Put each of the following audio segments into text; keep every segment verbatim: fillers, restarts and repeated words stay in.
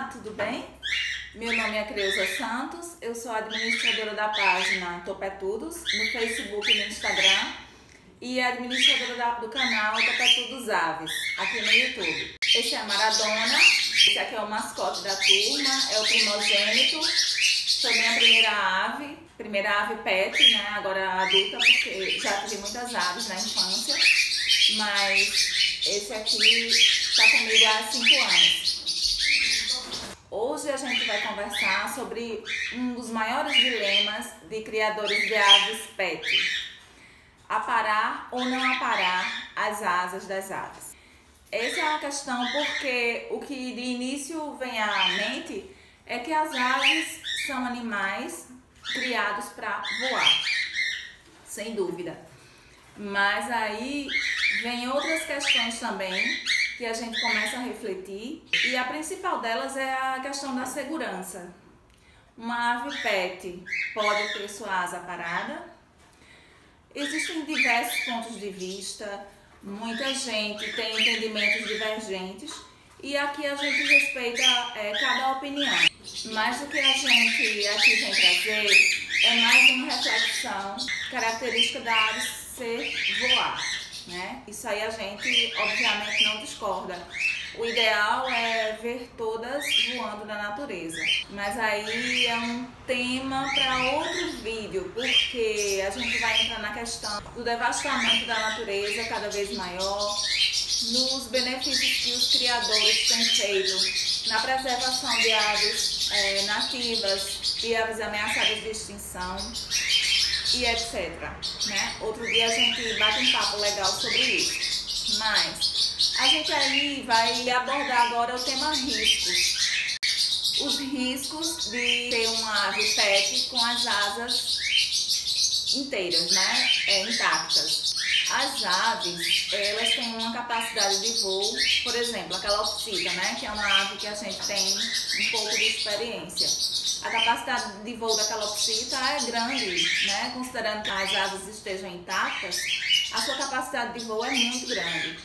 Olá, tudo bem? Meu nome é Creuza Santos, eu sou administradora da página Topetudos no Facebook e no Instagram e administradora da, do canal Topetudos Aves, aqui no YouTube. Esse é a Maradona, esse aqui é o mascote da turma, é o primogênito, foi minha primeira ave, primeira ave pet, né? Agora adulta, porque já tive muitas aves na infância, mas esse aqui está comigo há cinco anos. Hoje a gente vai conversar sobre um dos maiores dilemas de criadores de aves pet: aparar ou não aparar as asas das aves. Essa é uma questão porque o que de início vem à mente é que as aves são animais criados para voar, sem dúvida. Mas aí vem outras questões também que a gente começa a refletir, e a principal delas é a questão da segurança. Uma ave pet pode ter sua asa parada? Existem diversos pontos de vista, muita gente tem entendimentos divergentes, e aqui a gente respeita é, cada opinião. Mas o que a gente aqui vem trazer é mais uma reflexão característica da ave ser voar, né? Isso aí a gente obviamente não discorda. O ideal é ver todas voando na natureza, mas aí é um tema para outro vídeo, porque a gente vai entrar na questão do devastamento da natureza cada vez maior, nos benefícios que os criadores têm feito na preservação de aves é, nativas, de aves ameaçadas de extinção e etcétera. Né? Outro dia a gente bate um papo legal sobre isso. Mas a gente aí vai abordar agora o tema riscos. Os riscos de ter uma ave pet com as asas inteiras, né? É, intactas. As aves, elas têm uma capacidade de voo, por exemplo, a calopsita, né? Que é uma ave que a gente tem um pouco de experiência. A capacidade de voo da calopsita é grande, né? Considerando que as asas estejam intactas, a sua capacidade de voo é muito grande.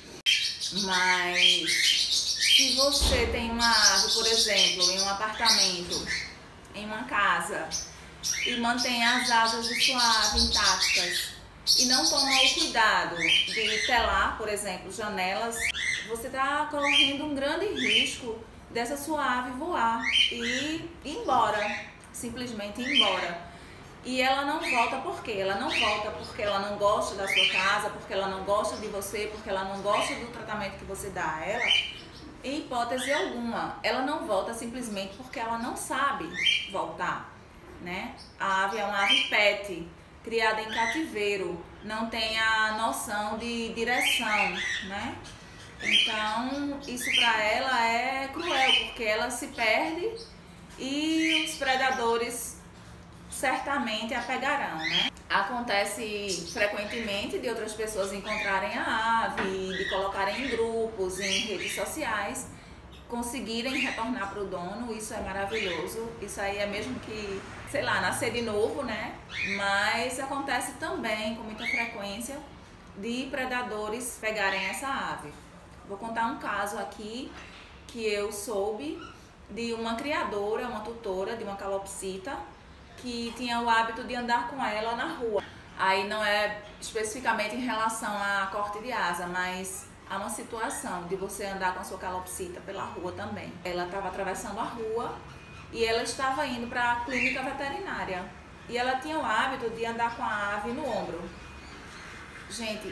Mas se você tem uma ave, por exemplo, em um apartamento, em uma casa, e mantém as asas de sua ave intactas e não toma o cuidado de telar, por exemplo, janelas, você está correndo um grande risco dessa sua ave voar e ir embora, simplesmente ir embora. E ela não volta por quê? Ela não volta porque ela não gosta da sua casa, porque ela não gosta de você, porque ela não gosta do tratamento que você dá a ela. Em hipótese alguma, ela não volta simplesmente porque ela não sabe voltar, né? A ave é uma ave pet, criada em cativeiro, não tem a noção de direção, né? Então, isso para ela é cruel, porque ela se perde e os predadores certamente a pegarão, né? Acontece frequentemente de outras pessoas encontrarem a ave, de colocarem em grupos, em redes sociais, conseguirem retornar para o dono. Isso é maravilhoso. Isso aí é mesmo que, sei lá, nascer de novo, né? Mas acontece também com muita frequência de predadores pegarem essa ave. Vou contar um caso aqui que eu soube de uma criadora, uma tutora de uma calopsita, que tinha o hábito de andar com ela na rua. Aí não é especificamente em relação a corte de asa, mas há uma situação de você andar com a sua calopsita pela rua também. Ela estava atravessando a rua e ela estava indo para a clínica veterinária. E ela tinha o hábito de andar com a ave no ombro. Gente,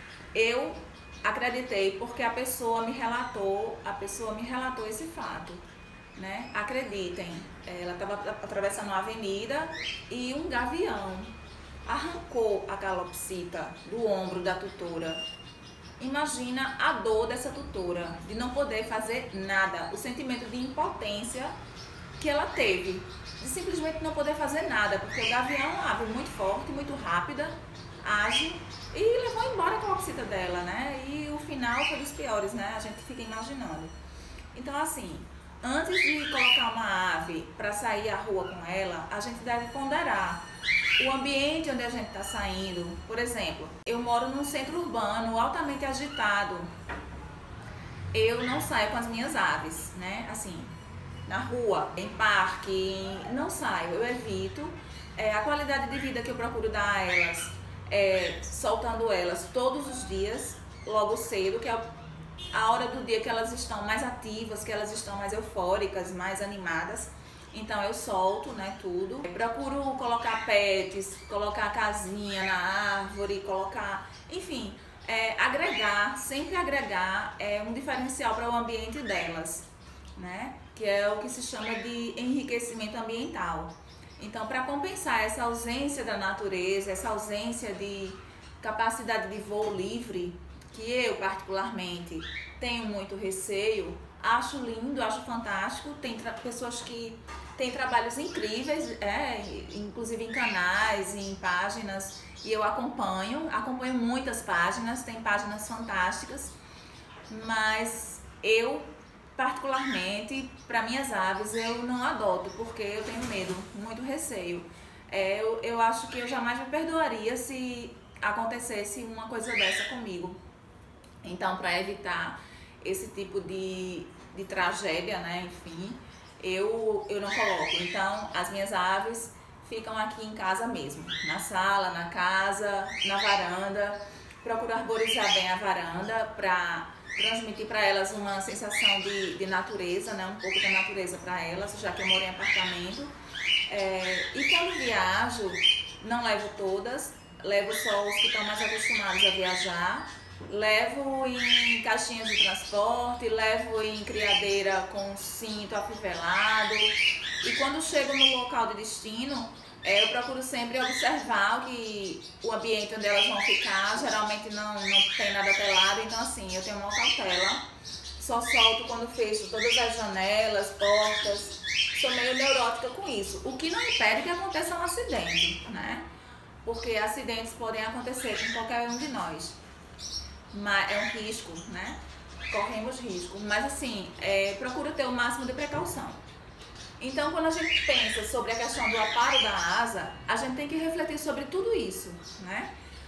eu acreditei porque a pessoa me relatou, a pessoa me relatou esse fato, né? Acreditem, ela estava atravessando a avenida e um gavião arrancou a calopsita do ombro da tutora. Imagina a dor dessa tutora de não poder fazer nada, o sentimento de impotência que ela teve, de simplesmente não poder fazer nada, porque o gavião é uma ave muito forte, muito rápida, ágil, e levou embora a calopsita dela, né? E o final foi dos piores, né? A gente fica imaginando. Então, assim, antes de colocar uma ave para sair à rua com ela, a gente deve ponderar o ambiente onde a gente está saindo. Por exemplo, eu moro num centro urbano altamente agitado. Eu não saio com as minhas aves, né? Assim, na rua, em parque, em... não saio, eu evito. É, a qualidade de vida que eu procuro dar a elas, é, soltando elas todos os dias, logo cedo, que é a hora do dia que elas estão mais ativas, que elas estão mais eufóricas, mais animadas. Então eu solto, né, tudo. Eu procuro colocar pets, colocar casinha na árvore, colocar, enfim, é, agregar, sempre agregar é um diferencial para o ambiente delas, né? Que é o que se chama de enriquecimento ambiental. Então, para compensar essa ausência da natureza, essa ausência de capacidade de voo livre, que eu particularmente tenho muito receio, acho lindo, acho fantástico. Tem pessoas que têm trabalhos incríveis, é, inclusive em canais, em páginas, e eu acompanho, acompanho muitas páginas, tem páginas fantásticas, mas eu, particularmente, para minhas aves, eu não adoto, porque eu tenho medo, muito receio. É, eu, eu acho que eu jamais me perdoaria se acontecesse uma coisa dessa comigo. Então, para evitar esse tipo de, de tragédia, né, enfim, eu, eu não coloco. Então, as minhas aves ficam aqui em casa mesmo, na sala, na casa, na varanda. Procuro arborizar bem a varanda para transmitir para elas uma sensação de, de natureza, né, um pouco da natureza para elas, já que eu moro em apartamento. É, e quando viajo, não levo todas, levo só os que estão mais acostumados a viajar. Levo em caixinhas de transporte, levo em criadeira com cinto afivelado. E quando chego no local de destino, é, eu procuro sempre observar o, que, o ambiente onde elas vão ficar. Geralmente não, não tem nada telado, então assim, eu tenho uma cautela. Só solto quando fecho todas as janelas, portas. Sou meio neurótica com isso, o que não impede que aconteça um acidente, né? Porque acidentes podem acontecer com qualquer um de nós. Mas é um risco, né? Corremos risco. Mas assim, é, procuro ter o máximo de precaução. Então, quando a gente pensa sobre a questão do aparo da asa, a gente tem que refletir sobre tudo isso, né?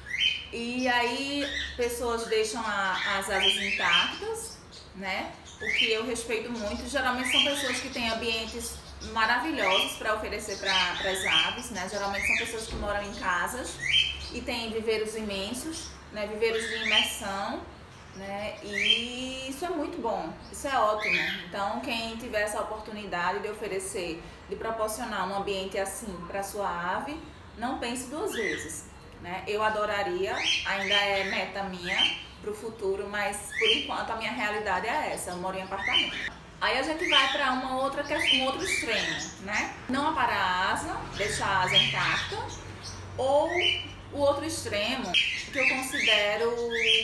E aí, pessoas deixam a, as asas intactas, né? O que eu respeito muito. Geralmente são pessoas que têm ambientes maravilhosos para oferecer para as aves, né? Geralmente são pessoas que moram em casas e têm viveiros imensos, né, viveiros de imersão, né, e isso é muito bom, isso é ótimo. Então, quem tiver essa oportunidade de oferecer, de proporcionar um ambiente assim para sua ave, não pense duas vezes, né? Eu adoraria, ainda é meta minha para o futuro, mas por enquanto a minha realidade é essa, eu moro em apartamento. Aí a gente vai para uma outra questão, um outro extremo, né? Não aparar a asa, deixar a asa intacta, ou o outro extremo, que eu considero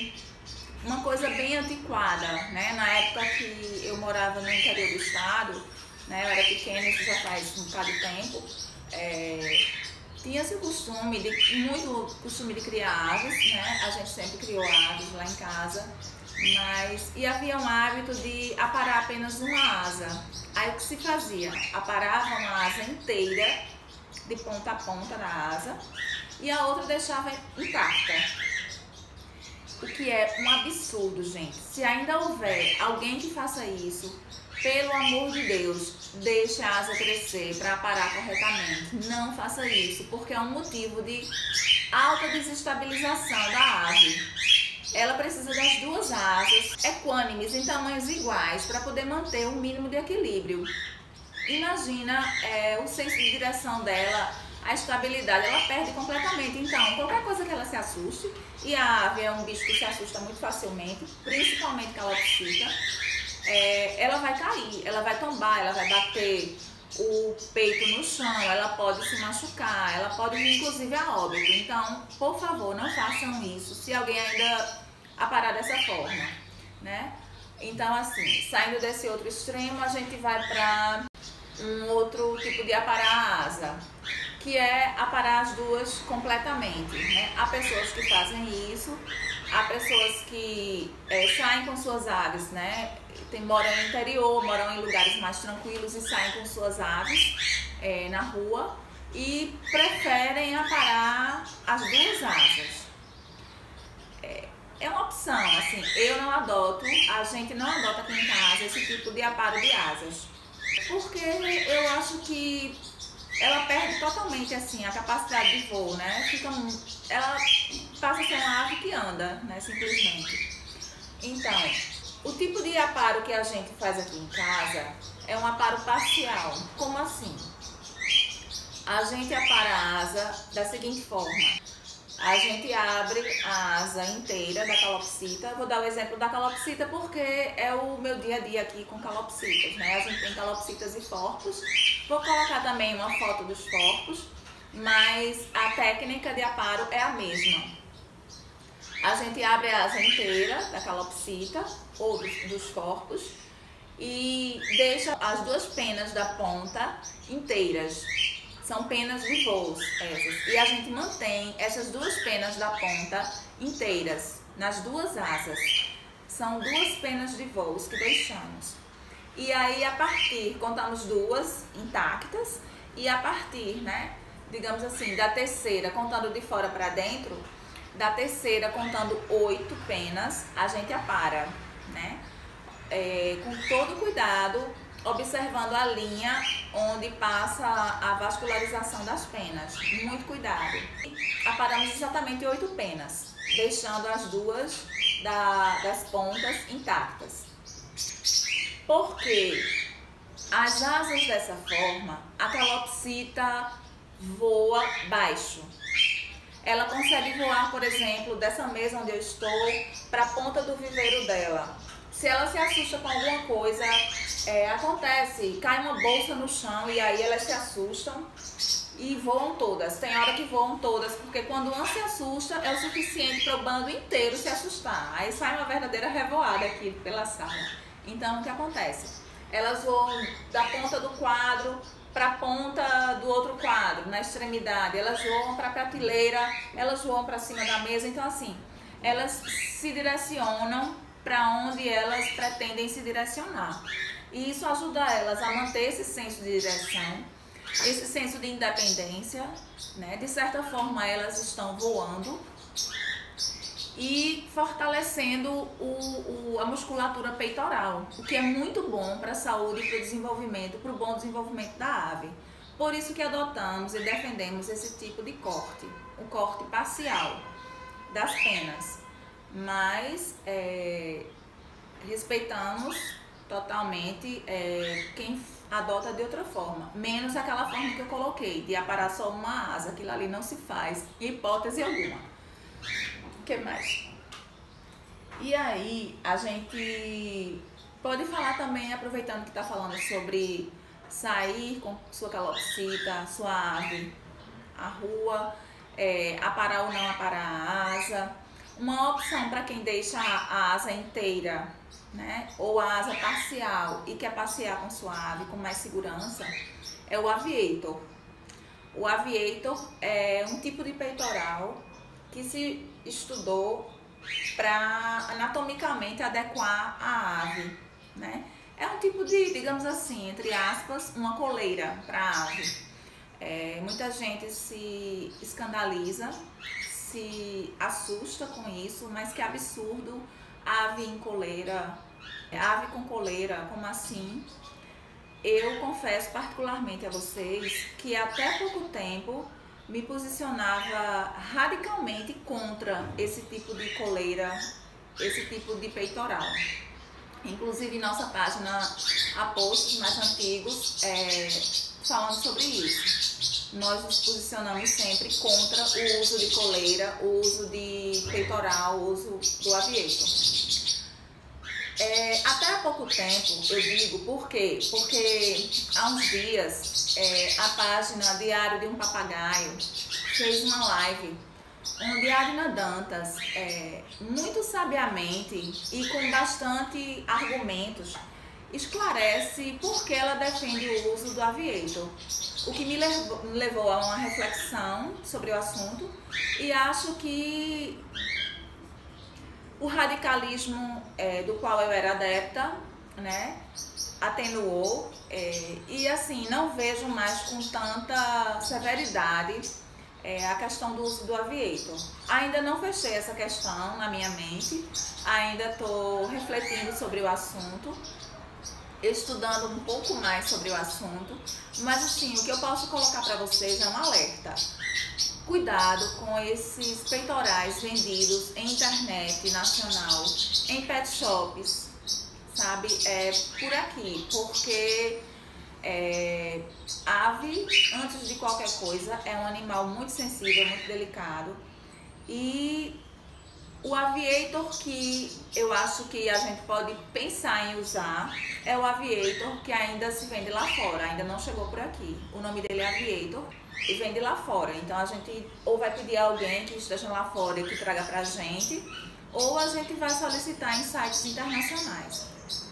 uma coisa bem antiquada, né? Na época que eu morava no interior do estado, né? Eu era pequena, isso já faz um bocado de tempo, é, tinha-se o costume, de, muito costume de criar aves, né? A gente sempre criou aves lá em casa, mas, e havia um hábito de aparar apenas uma asa. Aí o que se fazia? Aparava uma asa inteira, de ponta a ponta da asa, e a outra deixava intacta. O que é um absurdo, gente. Se ainda houver alguém que faça isso, pelo amor de Deus, deixe a asa crescer para aparar corretamente. Não faça isso, porque é um motivo de alta desestabilização da ave. Ela precisa das duas asas equânimes em tamanhos iguais para poder manter um mínimo de equilíbrio. Imagina é, o senso de direção dela, a estabilidade, ela perde completamente. Então, qualquer coisa que ela se assuste, e a ave é um bicho que se assusta muito facilmente, principalmente calopsita, é, ela vai cair, ela vai tombar, ela vai bater o peito no chão, ela pode se machucar, ela pode ir inclusive a óbito. Então, por favor, não façam isso, se alguém ainda aparar dessa forma, né? Então, assim, saindo desse outro extremo, a gente vai para um outro tipo de aparar a asa, que é aparar as duas completamente, né? Há pessoas que fazem isso, há pessoas que é, saem com suas aves, né? Tem, moram no interior, moram em lugares mais tranquilos e saem com suas aves é, na rua e preferem aparar as duas asas. É, é uma opção, assim, eu não adoto, a gente não adota aqui em casa esse tipo de aparo de asas. Porque eu acho que ela perde totalmente assim a capacidade de voo, né? Fica, ela passa a ser uma ave que anda, né? Simplesmente. Então, o tipo de aparo que a gente faz aqui em casa é um aparo parcial. Como assim? A gente apara a asa da seguinte forma. A gente abre a asa inteira da calopsita. Vou dar o exemplo da calopsita porque é o meu dia a dia aqui com calopsitas, né? A gente tem calopsitas e forcos. Vou colocar também uma foto dos forcos, mas a técnica de aparo é a mesma. A gente abre a asa inteira da calopsita ou dos, dos forcos e deixa as duas penas da ponta inteiras. São penas de voos essas. E a gente mantém essas duas penas da ponta inteiras nas duas asas. São duas penas de voos que deixamos. E aí, a partir, contamos duas intactas. E a partir, né, digamos assim, da terceira, contando de fora para dentro, da terceira, contando oito penas, a gente apara, né? É, com todo cuidado, observando a linha onde passa a vascularização das penas. Muito cuidado. Aparamos exatamente oito penas, deixando as duas da, das pontas intactas. Porque as asas dessa forma, a calopsita voa baixo. Ela consegue voar, por exemplo, dessa mesa onde eu estou, para a ponta do viveiro dela. Se ela se assusta com alguma coisa, é, acontece, cai uma bolsa no chão e aí elas se assustam e voam todas. Tem hora que voam todas, porque quando uma se assusta é o suficiente para o bando inteiro se assustar. Aí sai uma verdadeira revoada aqui pela sala. Então, o que acontece? Elas voam da ponta do quadro para a ponta do outro quadro, na extremidade. Elas voam para a prateleira, elas voam para cima da mesa. Então, assim, elas se direcionam para onde elas pretendem se direcionar. E isso ajuda elas a manter esse senso de direção, esse senso de independência, né? De certa forma, elas estão voando e fortalecendo o, o, a musculatura peitoral, o que é muito bom para a saúde e para o desenvolvimento, para o bom desenvolvimento da ave. Por isso que adotamos e defendemos esse tipo de corte, o corte parcial das penas. Mas é, respeitamos totalmente é, quem adota de outra forma, menos aquela forma que eu coloquei, de aparar só uma asa. Aquilo ali não se faz, em hipótese alguma. O que mais? E aí, a gente pode falar também, aproveitando que está falando sobre sair com sua calopsita, sua ave, à rua, é, aparar ou não aparar a asa. Uma opção para quem deixa a asa inteira, né, ou a asa parcial e quer passear com sua ave com mais segurança, é o aviator. O aviator é um tipo de peitoral que se estudou para anatomicamente adequar a ave, né? É um tipo de, digamos assim, entre aspas, uma coleira para a ave. É, muita gente se escandaliza, se assusta com isso, mas que absurdo, ave em coleira, ave com coleira, como assim? Eu confesso particularmente a vocês que até pouco tempo me posicionava radicalmente contra esse tipo de coleira, esse tipo de peitoral. Inclusive em nossa página há posts mais antigos é, falando sobre isso. Nós nos posicionamos sempre contra o uso de coleira, o uso de peitoral, o uso do aviator. É, até há pouco tempo, eu digo, por quê? Porque há uns dias é, a página Diário de um Papagaio fez uma live onde a Adna Dantas, é, muito sabiamente e com bastante argumentos, esclarece por que ela defende o uso do aviator. O que me levou, me levou a uma reflexão sobre o assunto e acho que o radicalismo é, do qual eu era adepta, né, atenuou é, e assim, não vejo mais com tanta severidade é, a questão do uso do aviator. Ainda não fechei essa questão na minha mente, ainda estou refletindo sobre o assunto, estudando um pouco mais sobre o assunto, mas assim, o que eu posso colocar para vocês é um alerta. Cuidado com esses peitorais vendidos em internet nacional, em pet shops, sabe? É por aqui, porque é, ave, antes de qualquer coisa, é um animal muito sensível, muito delicado. E o aviator que eu acho que a gente pode pensar em usar é o aviator que ainda se vende lá fora, ainda não chegou por aqui. O nome dele é aviator e vende lá fora. Então a gente ou vai pedir a alguém que esteja lá fora e que traga pra gente, ou a gente vai solicitar em sites internacionais.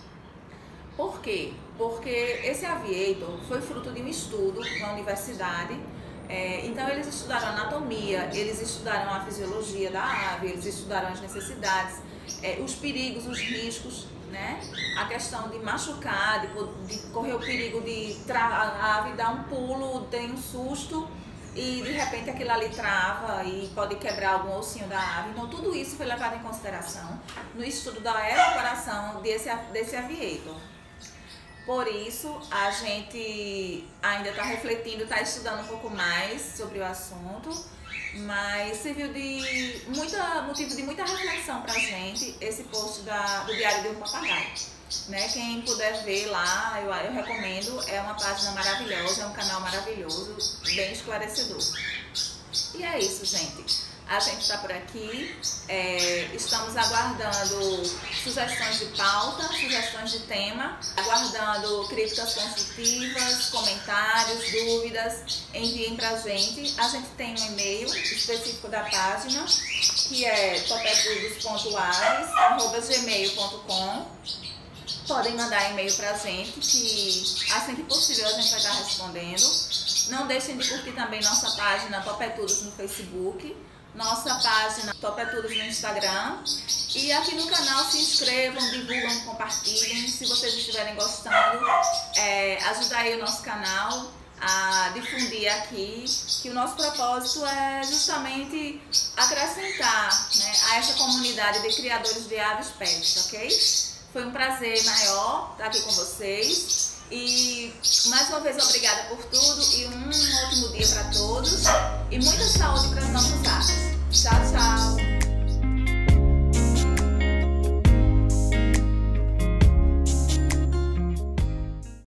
Por quê? Porque esse aviator foi fruto de um estudo na universidade. É, então eles estudaram anatomia, eles estudaram a fisiologia da ave, eles estudaram as necessidades, é, os perigos, os riscos, né? A questão de machucar, de, de correr o perigo de a ave dar um pulo, tem um susto e de repente aquilo ali trava e pode quebrar algum ossinho da ave. Então tudo isso foi levado em consideração no estudo da elaboração desse, desse aviator. Por isso, a gente ainda está refletindo, está estudando um pouco mais sobre o assunto, mas serviu de muita, motivo de muita reflexão para a gente esse post da, do Diário de um Papagaio. Né? Quem puder ver lá, eu, eu recomendo, é uma página maravilhosa, é um canal maravilhoso, bem esclarecedor. E é isso, gente. A gente está por aqui, é, estamos aguardando sugestões de pauta, sugestões de tema, aguardando críticas construtivas, comentários, dúvidas, enviem para a gente. A gente tem um e-mail específico da página, que é topetudos ponto aves arroba gmail ponto com. Podem mandar e-mail para a gente, que assim que possível a gente vai estar respondendo. Não deixem de curtir também nossa página Topetudos no Facebook, nossa página Topetudos no Instagram, e aqui no canal se inscrevam, divulgam, compartilhem. Se vocês estiverem gostando, é, ajuda aí o nosso canal a difundir aqui, que o nosso propósito é justamente acrescentar, né, a essa comunidade de criadores de aves pets, ok? Foi um prazer maior estar aqui com vocês. E mais uma vez obrigada por tudo e um ótimo dia para todos e muita saúde para as nossas aves. Tchau, tchau!